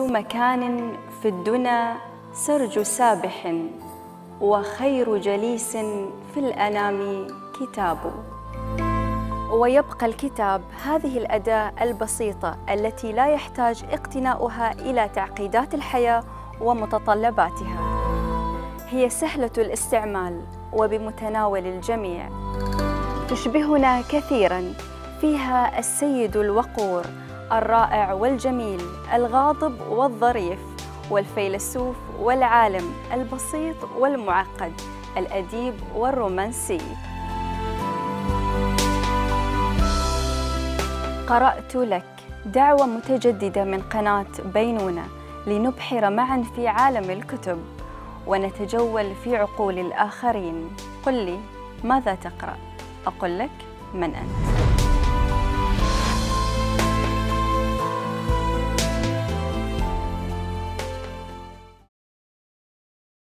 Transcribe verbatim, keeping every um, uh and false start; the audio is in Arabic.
مكان في الدنا سرج سابح، وخير جليس في الأنام كتاب. ويبقى الكتاب هذه الأداة البسيطة التي لا يحتاج اقتناؤها إلى تعقيدات الحياة ومتطلباتها. هي سهلة الاستعمال وبمتناول الجميع، تشبهنا كثيراً، فيها السيد الوقور الرائع والجميل، الغاضب والظريف، والفيلسوف والعالم، البسيط والمعقد، الأديب والرومانسي. قرأت لك دعوة متجددة من قناة بينونة لنبحر معاً في عالم الكتب ونتجول في عقول الآخرين. قل لي ماذا تقرأ؟ أقول لك من أنت.